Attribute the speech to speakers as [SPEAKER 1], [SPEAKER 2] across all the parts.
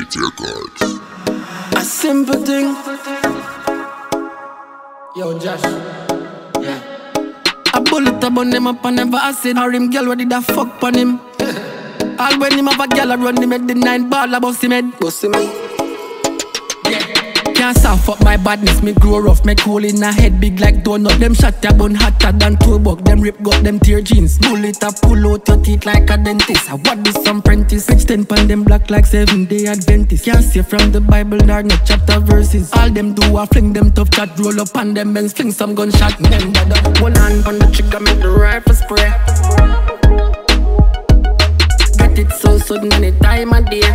[SPEAKER 1] GTA cards.
[SPEAKER 2] A simple thing. Yo, Josh. Yeah. A bullet a bun him up and never acid. Or him girl, what did I fuck on him? All when him have a girl, I run him at the 9 ball, I bust him head. Bust him head. Can't soft up my badness, me grow rough, make hole in a head big like donut. Them shot ya bun hotter than turbo, them rip got them tear jeans. Bullet a pull out your teeth like a dentist. I what this some prentice, pitch 10 pan them black like 7-day Adventist. Can't see from the Bible nor no chapter verses. All them do a fling them tough chat, roll up on them and fling some gunshot. Then one hand on the trigger, make the rifle spray. Get it so sudden any time of day.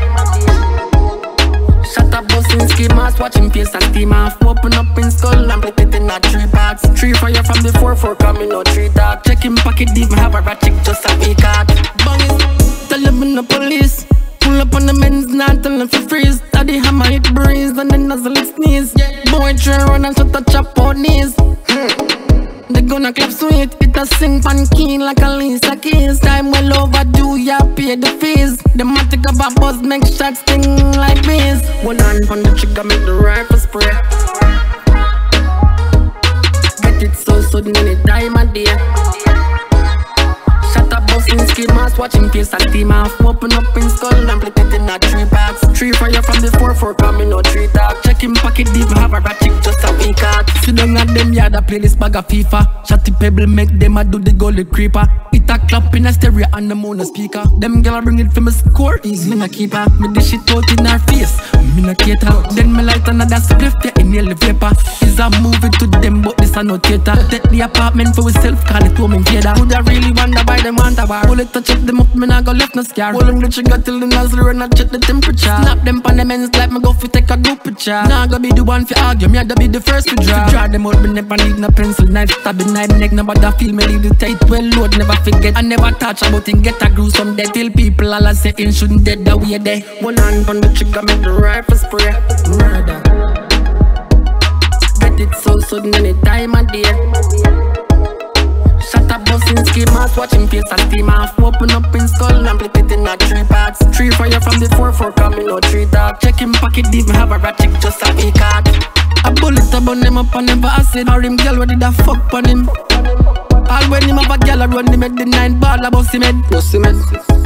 [SPEAKER 2] Shut up, busting ski mask, watching face and steam off. Open up in skull and split it in a 3 parts. 3 fire from the 4-4 coming no 3 talk. Checking pocket deep, have a ratchet just a week out. Bungis, tell them in the police. Pull up on the men's, not tell them to freeze. Daddy hammer hit breeze and then nozzle it sneeze. Boy try run and shut the chop out knees. They gonna clap sweet, it a sing pan keen like a Lisa Keys. Time well overdue, ya pay the fees. The matic of a buzz make shots sting like bees. One hand on the trigger, make the rifle spray. Get it so sudden any time of day. Shut up, busting ski mask, watching face and steam off. Open up in skull and split it in a 3 parts. 3 fire from the 4-4 coming no 3 talk. Checking pocket deep, have a ratchet just a week out. Sit down at them yard, I play this bag of FIFA. Shotty pebble make them a do the goalie creeper. It a clap in a stereo and the mono speaker. Them girl bring it for me score, easy me no keep her. Me dish it out in her face, me no cater. Then me light another spliff, yeah, inhale the vapor. Is a movie to them, but this a no theater. Take the apartment for myself, call it home invader. Would I really wonder why them want a bar? Pull it to check them up, me nah go left no scar. Hold them the trigger till the nozzle run and check the temperature. Snap them pan them ends like me go fi take a group picture. Nah go be the one fi argue, me had to be the first to draw. Draw them out, me never need no pencil, knife, stabbing knife, neck, nobody feel me leave the tight well load, never forget. I never touch about it, get a gruesome death. Till people all a say it shouldn't dead the way they. One hand on the trigger, make the rifle spray. Murder. Get it so sudden any time of day. Shut up, busting ski mask, watching face and steam off. Open up in skull and split it in a 3 parts. 3 fire from the 4-4 coming no 3 talk. Checking pocket deep, have a ratchet just a week out. A bullet a bun him up and never acid. Or him girl, what did I fuck on him? All when him have a girl, I run him at the 9 ball, I bust him head.